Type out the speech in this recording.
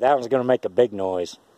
that one's going to make a big noise.